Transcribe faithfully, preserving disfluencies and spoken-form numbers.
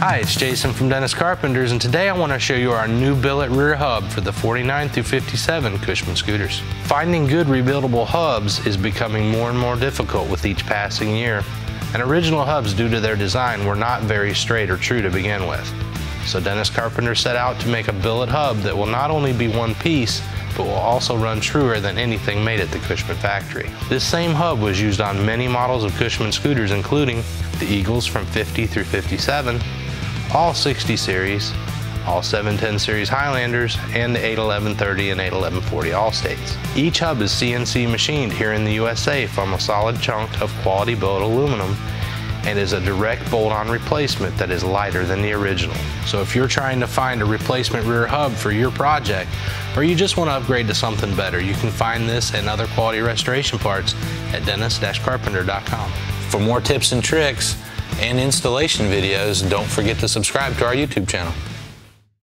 Hi, it's Jason from Dennis Carpenters, and today I want to show you our new billet rear hub for the forty-nine through fifty-seven Cushman scooters. Finding good rebuildable hubs is becoming more and more difficult with each passing year, and original hubs, due to their design, were not very straight or true to begin with. So Dennis Carpenter set out to make a billet hub that will not only be one piece, but will also run truer than anything made at the Cushman factory. This same hub was used on many models of Cushman scooters, including the Eagles from fifty through fifty-seven, all sixty series, all seven ten series Highlanders, and the eight eleven thirty and eight eleven forty Allstates. Each hub is C N C machined here in the U S A from a solid chunk of quality billet aluminum and is a direct bolt-on replacement that is lighter than the original. So if you're trying to find a replacement rear hub for your project, or you just want to upgrade to something better, you can find this and other quality restoration parts at dennis carpenter dot com. For more tips and tricks and installation videos, don't forget to subscribe to our YouTube channel.